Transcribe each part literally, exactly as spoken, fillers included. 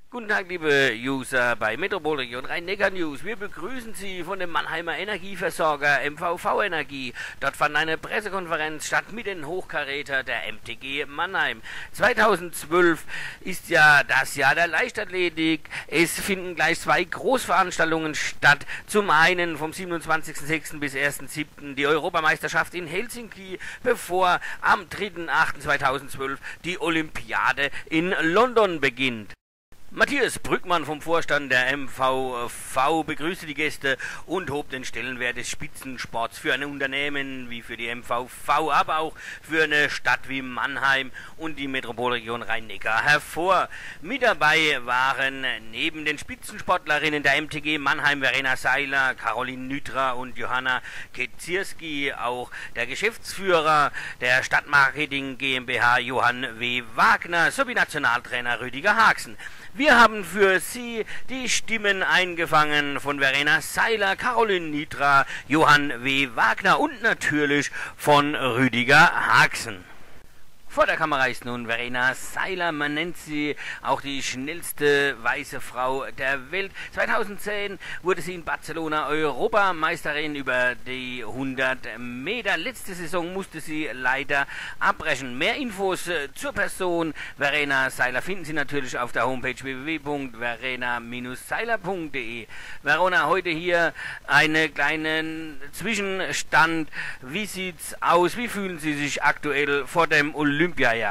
Guten Tag, liebe User bei Metropolregion Rhein-Neckar News. Wir begrüßen Sie von dem Mannheimer Energieversorger M V V Energie. Dort fand eine Pressekonferenz statt mit den Hochkaräter der M T G Mannheim. zweitausendzwölf ist ja das Jahr der Leichtathletik. Es finden gleich zwei Großveranstaltungen statt. Zum einen vom siebenundzwanzigsten sechsten bis ersten siebten die Europameisterschaft in Helsinki, bevor am dritten achten zweitausendzwölf die Olympiade in London beginnt. Matthias Brückmann vom Vorstand der M V V begrüßte die Gäste und hob den Stellenwert des Spitzensports für ein Unternehmen wie für die M V V, aber auch für eine Stadt wie Mannheim und die Metropolregion Rhein-Neckar hervor. Mit dabei waren neben den Spitzensportlerinnen der M T G Mannheim Verena Seiler, Caroline Nytra und Johanna Kezierski auch der Geschäftsführer der Stadtmarketing GmbH Johann W. Wagner sowie Nationaltrainer Rüdiger Haxen. Wir haben für Sie die Stimmen eingefangen von Verena Seiler, Caroline Nytra, Johann W. Wagner und natürlich von Rüdiger Haxen. Vor der Kamera ist nun Verena Seiler, man nennt sie auch die schnellste weiße Frau der Welt. zweitausendzehn wurde sie in Barcelona Europameisterin über die hundert Meter. Letzte Saison musste sie leider abbrechen. Mehr Infos zur Person Verena Seiler finden Sie natürlich auf der Homepage w w w punkt verena Bindestrich seiler punkt de. Verona, heute hier einen kleinen Zwischenstand. Wie sieht's aus? Wie fühlen Sie sich aktuell vor dem Olympiajahr?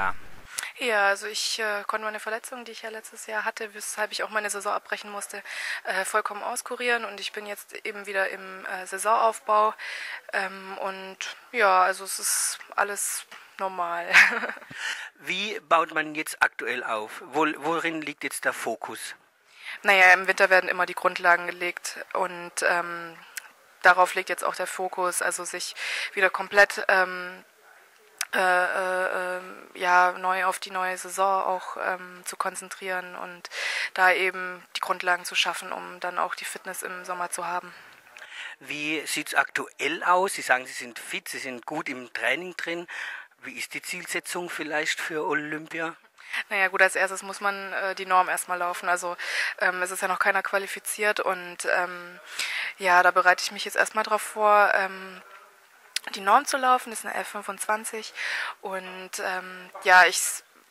Ja, also ich äh, konnte meine Verletzung, die ich ja letztes Jahr hatte, weshalb ich auch meine Saison abbrechen musste, äh, vollkommen auskurieren und ich bin jetzt eben wieder im äh, Saisonaufbau ähm, und ja, also es ist alles normal. Wie baut man jetzt aktuell auf? Wo, worin liegt jetzt der Fokus? Naja, im Winter werden immer die Grundlagen gelegt und ähm, darauf liegt jetzt auch der Fokus, also sich wieder komplett ähm, Äh, äh, ja, neu auf die neue Saison auch ähm, zu konzentrieren und da eben die Grundlagen zu schaffen, um dann auch die Fitness im Sommer zu haben. Wie sieht es aktuell aus? Sie sagen, Sie sind fit, Sie sind gut im Training drin. Wie ist die Zielsetzung vielleicht für Olympia? Naja gut, als erstes muss man äh, die Norm erstmal laufen, also ähm, es ist ja noch keiner qualifiziert und ähm, ja, da bereite ich mich jetzt erstmal drauf vor, ähm, die Norm zu laufen, das ist eine F fünfundzwanzig und ähm, ja, ich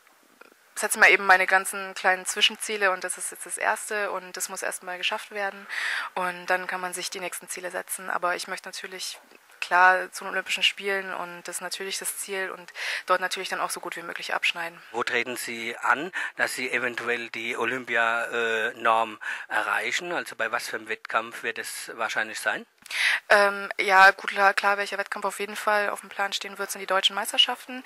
setze mal eben meine ganzen kleinen Zwischenziele und das ist jetzt das erste und das muss erstmal geschafft werden und dann kann man sich die nächsten Ziele setzen, aber ich möchte natürlich klar zu den Olympischen Spielen und das ist natürlich das Ziel und dort natürlich dann auch so gut wie möglich abschneiden. Wo treten Sie an, dass Sie eventuell die Olympianorm erreichen? Also bei was für einem Wettkampf wird es wahrscheinlich sein? Ähm, ja, gut, klar, klar, welcher Wettkampf auf jeden Fall auf dem Plan stehen wird, sind die deutschen Meisterschaften.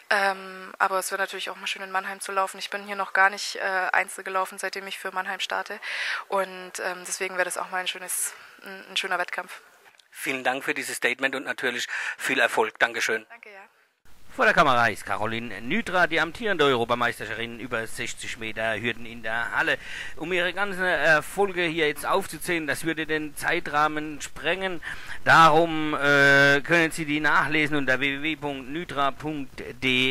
Ähm, aber es wird natürlich auch mal schön in Mannheim zu laufen. Ich bin hier noch gar nicht äh, Einzel gelaufen, seitdem ich für Mannheim starte. Und ähm, deswegen wäre das auch mal ein, schönes, ein, ein schöner Wettkampf. Vielen Dank für dieses Statement und natürlich viel Erfolg. Dankeschön. Danke, ja. Vor der Kamera ist Caroline Nytra, die amtierende Europameisterin über sechzig Meter Hürden in der Halle. Um ihre ganzen Erfolge hier jetzt aufzuzählen, das würde den Zeitrahmen sprengen. Darum äh, können Sie die nachlesen unter w w w punkt nytra punkt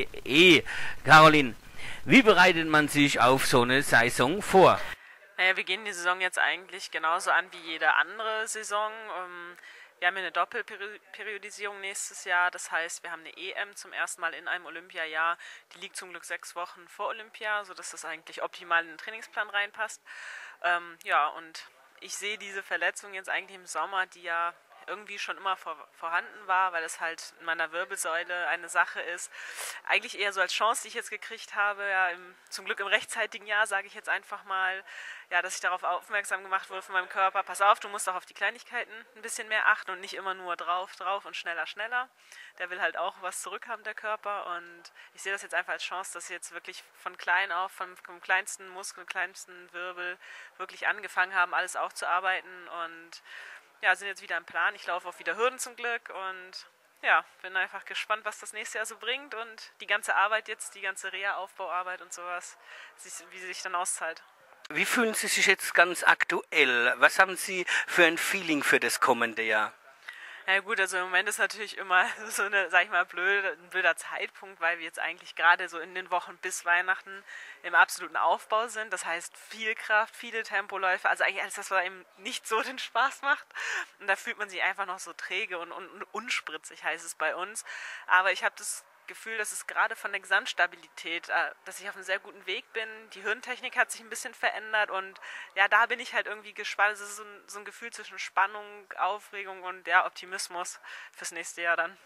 de. Caroline, wie bereitet man sich auf so eine Saison vor? Naja, wir gehen die Saison jetzt eigentlich genauso an wie jede andere Saison. Ähm, Wir haben eine Doppelperiodisierung nächstes Jahr, das heißt, wir haben eine E M zum ersten Mal in einem Olympiajahr, die liegt zum Glück sechs Wochen vor Olympia, sodass das eigentlich optimal in den Trainingsplan reinpasst. Ähm, ja, und ich sehe diese Verletzung jetzt eigentlich im Sommer, die ja irgendwie schon immer vor, vorhanden war, weil es halt in meiner Wirbelsäule eine Sache ist. Eigentlich eher so als Chance, die ich jetzt gekriegt habe, ja, im, zum Glück im rechtzeitigen Jahr, sage ich jetzt einfach mal, ja, dass ich darauf aufmerksam gemacht wurde von meinem Körper, pass auf, du musst auch auf die Kleinigkeiten ein bisschen mehr achten und nicht immer nur drauf, drauf und schneller, schneller. Der will halt auch was zurückhaben, der Körper, und ich sehe das jetzt einfach als Chance, dass ich jetzt wirklich von klein auf, vom, vom kleinsten Muskel, kleinsten Wirbel wirklich angefangen haben, alles aufzuarbeiten und ja, sind jetzt wieder im Plan. Ich laufe auch wieder Hürden zum Glück und ja, bin einfach gespannt, was das nächste Jahr so bringt und die ganze Arbeit jetzt, die ganze Reha-Aufbauarbeit und sowas, wie sie sich dann auszahlt. Wie fühlen Sie sich jetzt ganz aktuell? Was haben Sie für ein Feeling für das kommende Jahr? Ja gut, also im Moment ist natürlich immer so eine, sag ich mal, blöde, ein blöder Zeitpunkt, weil wir jetzt eigentlich gerade so in den Wochen bis Weihnachten im absoluten Aufbau sind. Das heißt viel Kraft, viele Tempoläufe, also eigentlich alles das, was einem nicht so den Spaß macht. Und da fühlt man sich einfach noch so träge und, und, und unspritzig, heißt es bei uns. Aber ich habe das Gefühl, dass es gerade von der Gesamtstabilität, äh, dass ich auf einem sehr guten Weg bin. Die Hirntechnik hat sich ein bisschen verändert und ja, da bin ich halt irgendwie gespannt. Es ist so ein, so ein Gefühl zwischen Spannung, Aufregung und ja, Optimismus fürs nächste Jahr dann.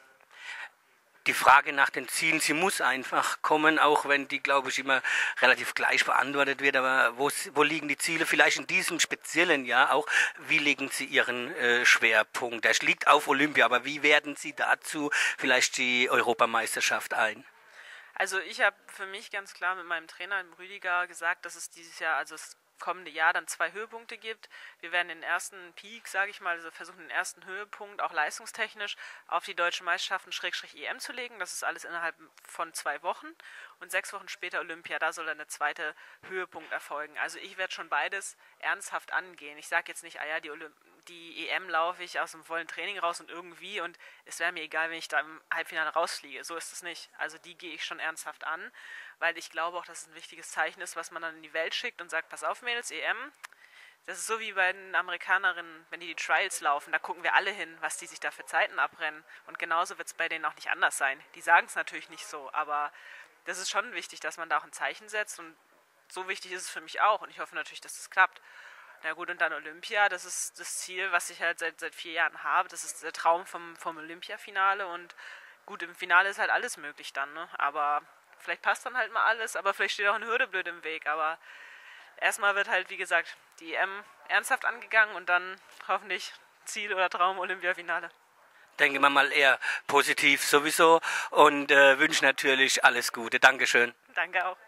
Die Frage nach den Zielen, sie muss einfach kommen, auch wenn die, glaube ich, immer relativ gleich beantwortet wird. Aber wo, wo liegen die Ziele? Vielleicht in diesem speziellen Jahr auch. Wie legen Sie Ihren äh, Schwerpunkt? Der liegt auf Olympia, aber wie werden Sie dazu vielleicht die Europameisterschaft ein? Also ich habe für mich ganz klar mit meinem Trainer, dem Rüdiger, gesagt, dass es dieses Jahr, also das kommende Jahr dann zwei Höhepunkte gibt. Wir werden den ersten Peak, sage ich mal, also versuchen den ersten Höhepunkt auch leistungstechnisch auf die deutschen Meisterschaften Schrägstrich E M zu legen. Das ist alles innerhalb von zwei Wochen und sechs Wochen später Olympia, da soll dann der zweite Höhepunkt erfolgen. Also ich werde schon beides ernsthaft angehen. Ich sage jetzt nicht, ah ja, die, Olymp die E M laufe ich aus dem vollen Training raus und irgendwie und es wäre mir egal, wenn ich da im Halbfinale rausfliege. So ist es nicht. Also die gehe ich schon ernsthaft an, weil ich glaube auch, dass es ein wichtiges Zeichen ist, was man dann in die Welt schickt und sagt, pass auf Mädels, E M, das ist so wie bei den Amerikanerinnen, wenn die die Trials laufen, da gucken wir alle hin, was die sich da für Zeiten abrennen und genauso wird es bei denen auch nicht anders sein. Die sagen es natürlich nicht so, aber das ist schon wichtig, dass man da auch ein Zeichen setzt und so wichtig ist es für mich auch und ich hoffe natürlich, dass das klappt. Na gut, und dann Olympia, das ist das Ziel, was ich halt seit, seit vier Jahren habe, das ist der Traum vom, vom Olympiafinale und gut, im Finale ist halt alles möglich dann, ne? Aber vielleicht passt dann halt mal alles, aber vielleicht steht auch eine Hürde blöd im Weg, aber erstmal wird halt, wie gesagt, die E M ernsthaft angegangen und dann hoffentlich Ziel oder Traum Olympiafinale. Denke wir mal eher positiv sowieso und äh, wünsche natürlich alles Gute. Dankeschön. Danke auch.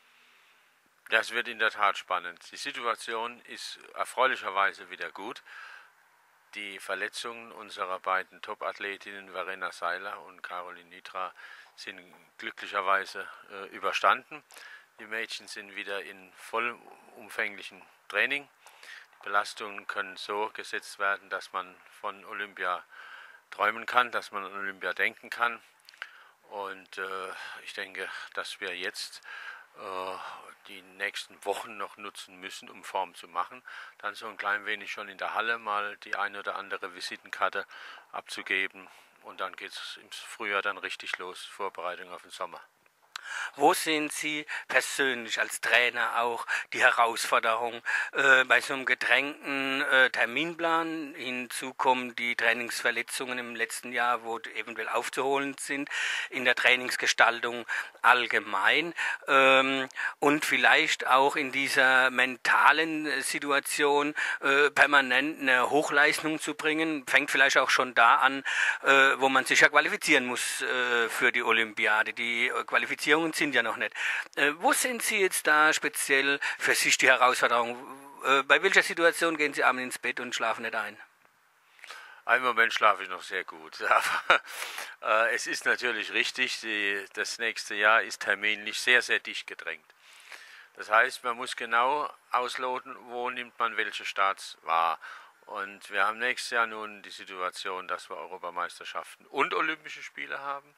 Das wird in der Tat spannend. Die Situation ist erfreulicherweise wieder gut. Die Verletzungen unserer beiden Top-Athletinnen Verena Seiler und Caroline Nitra sind glücklicherweise äh, überstanden. Die Mädchen sind wieder in vollumfänglichen Training. Die Belastungen können so gesetzt werden, dass man von Olympia träumen kann, dass man an Olympia denken kann. Und äh, ich denke, dass wir jetzt äh, die nächsten Wochen noch nutzen müssen, um Form zu machen. Dann so ein klein wenig schon in der Halle mal die eine oder andere Visitenkarte abzugeben. Und dann geht es im Frühjahr dann richtig los, Vorbereitung auf den Sommer. Wo sehen Sie persönlich als Trainer auch die Herausforderung äh, bei so einem gedrängten äh, Terminplan? Hinzu kommen die Trainingsverletzungen im letzten Jahr, wo eventuell aufzuholen sind, in der Trainingsgestaltung allgemein ähm, und vielleicht auch in dieser mentalen Situation äh, permanent eine Hochleistung zu bringen. Fängt vielleicht auch schon da an, äh, wo man sich ja qualifizieren muss äh, für die Olympiade. Die äh, Qualifizierung sind ja noch nicht. Äh, wo sind Sie jetzt da speziell für sich die Herausforderung? Äh, bei welcher Situation gehen Sie abends ins Bett und schlafen nicht ein? Im Moment schlafe ich noch sehr gut, aber äh, es ist natürlich richtig, die, das nächste Jahr ist terminlich sehr, sehr dicht gedrängt. Das heißt, man muss genau ausloten, wo nimmt man welche Starts wahr. Und wir haben nächstes Jahr nun die Situation, dass wir Europameisterschaften und Olympische Spiele haben.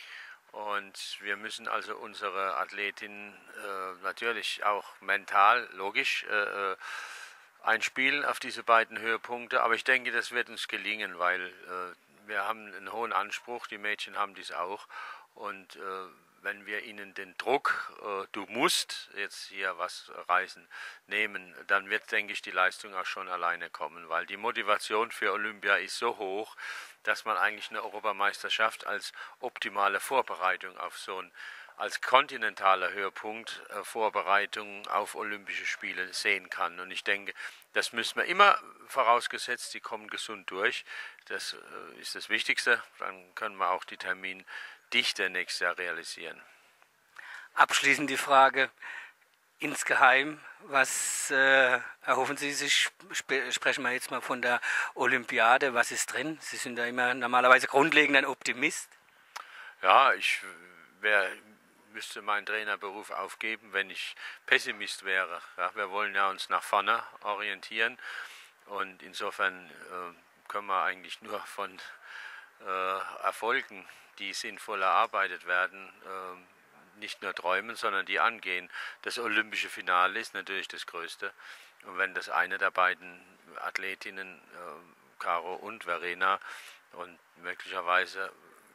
Und wir müssen also unsere Athletinnen äh, natürlich auch mental, logisch, äh, einspielen auf diese beiden Höhepunkte. Aber ich denke, das wird uns gelingen, weil äh, wir haben einen hohen Anspruch, die Mädchen haben dies auch. Und äh, wenn wir ihnen den Druck, äh, du musst jetzt hier was reißen, nehmen, dann wird, denke ich, die Leistung auch schon alleine kommen, weil die Motivation für Olympia ist so hoch, dass man eigentlich eine Europameisterschaft als optimale Vorbereitung auf so ein, als kontinentaler Höhepunkt äh, Vorbereitung auf Olympische Spiele sehen kann. Und ich denke, das müssen wir immer vorausgesetzt, die kommen gesund durch. Das äh, ist das Wichtigste. Dann können wir auch die Termindichte nächstes Jahr realisieren. Abschließend die Frage, insgeheim, was äh, erhoffen Sie sich, sp sprechen wir jetzt mal von der Olympiade, was ist drin? Sie sind da immer normalerweise grundlegend ein Optimist. Ja, ich wär, müsste meinen Trainerberuf aufgeben, wenn ich Pessimist wäre. Ja, wir wollen ja uns nach vorne orientieren und insofern äh, können wir eigentlich nur von äh, Erfolgen, die sinnvoll erarbeitet werden, äh, nicht nur träumen, sondern die angehen. Das olympische Finale ist natürlich das Größte. Und wenn das eine der beiden Athletinnen, äh, Caro und Verena, und möglicherweise,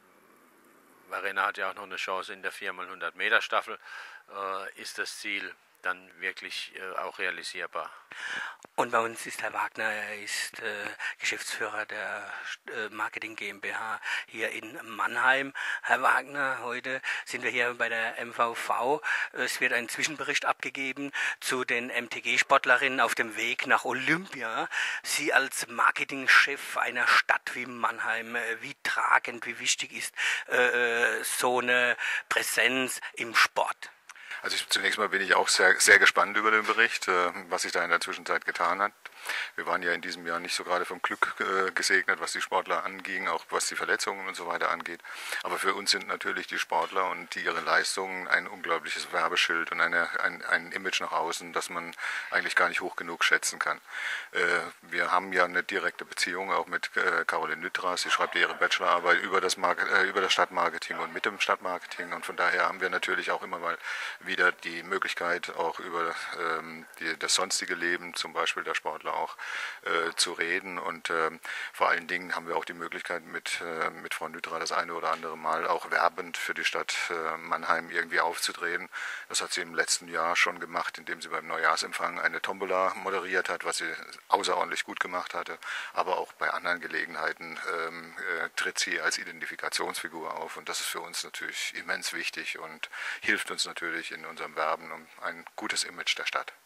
Verena hat ja auch noch eine Chance in der vier mal hundert Meter Staffel, äh, ist das Ziel dann wirklich äh, auch realisierbar. Und bei uns ist Herr Wagner, er ist äh, Geschäftsführer der äh, Marketing GmbH hier in Mannheim. Herr Wagner, heute sind wir hier bei der M V V. Es wird ein Zwischenbericht abgegeben zu den M T G-Sportlerinnen auf dem Weg nach Olympia. Sie als Marketingchef einer Stadt wie Mannheim, äh, wie tragend, wie wichtig ist äh, so eine Präsenz im Sport? Also ich, zunächst mal bin ich auch sehr, sehr gespannt über den Bericht, äh, was sich da in der Zwischenzeit getan hat. Wir waren ja in diesem Jahr nicht so gerade vom Glück äh, gesegnet, was die Sportler anging, auch was die Verletzungen und so weiter angeht. Aber für uns sind natürlich die Sportler und die, ihre Leistungen ein unglaubliches Werbeschild und eine, ein, ein Image nach außen, das man eigentlich gar nicht hoch genug schätzen kann. Äh, wir haben ja eine direkte Beziehung auch mit äh, Caroline Nüttras. Sie schreibt ihre Bachelorarbeit über das, Market, äh, über das Stadtmarketing und mit dem Stadtmarketing. Und von daher haben wir natürlich auch immer mal wieder die Möglichkeit, auch über ähm, die, das sonstige Leben, zum Beispiel der Sportler, auch äh, zu reden, und äh, vor allen Dingen haben wir auch die Möglichkeit, mit, äh, mit Frau Nütra das eine oder andere Mal auch werbend für die Stadt äh, Mannheim irgendwie aufzutreten. Das hat sie im letzten Jahr schon gemacht, indem sie beim Neujahrsempfang eine Tombola moderiert hat, was sie außerordentlich gut gemacht hatte, aber auch bei anderen Gelegenheiten ähm, äh, tritt sie als Identifikationsfigur auf, und das ist für uns natürlich immens wichtig und hilft uns natürlich in unserem Werben um ein gutes Image der Stadt.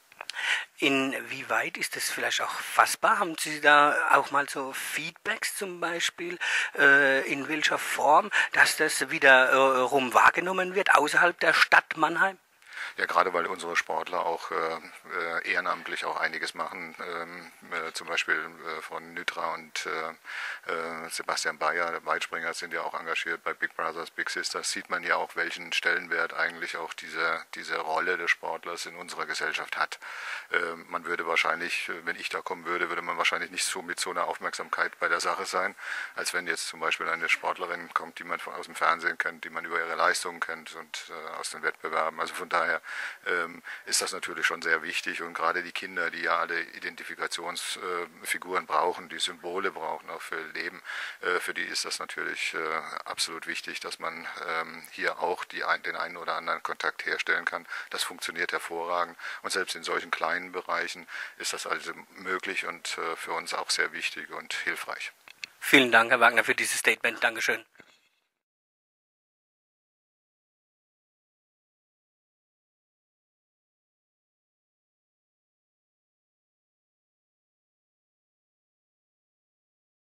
Inwieweit ist das vielleicht auch fassbar? Haben Sie da auch mal so Feedbacks zum Beispiel, äh, in welcher Form, dass das wieder äh, rum wahrgenommen wird außerhalb der Stadt Mannheim? Ja, gerade weil unsere Sportler auch äh, ehrenamtlich auch einiges machen, ähm, äh, zum Beispiel äh, von Nütra und äh, äh, Sebastian Bayer, der Weitspringer, sind ja auch engagiert bei Big Brothers, Big Sisters, sieht man ja auch, welchen Stellenwert eigentlich auch diese, diese Rolle des Sportlers in unserer Gesellschaft hat. Äh, man würde wahrscheinlich, wenn ich da kommen würde, würde man wahrscheinlich nicht so mit so einer Aufmerksamkeit bei der Sache sein, als wenn jetzt zum Beispiel eine Sportlerin kommt, die man von, aus dem Fernsehen kennt, die man über ihre Leistungen kennt und äh, aus den Wettbewerben. Also von daher ähm, ist das natürlich schon sehr wichtig, und gerade die Kinder, die ja alle Identifikationsfiguren äh, brauchen, die Symbole brauchen auch für Leben, äh, für die ist das natürlich äh, absolut wichtig, dass man ähm, hier auch die, den einen oder anderen Kontakt herstellen kann. Das funktioniert hervorragend, und selbst in solchen kleinen Bereichen ist das also möglich und äh, für uns auch sehr wichtig und hilfreich. Vielen Dank, Herr Wagner, für dieses Statement. Dankeschön.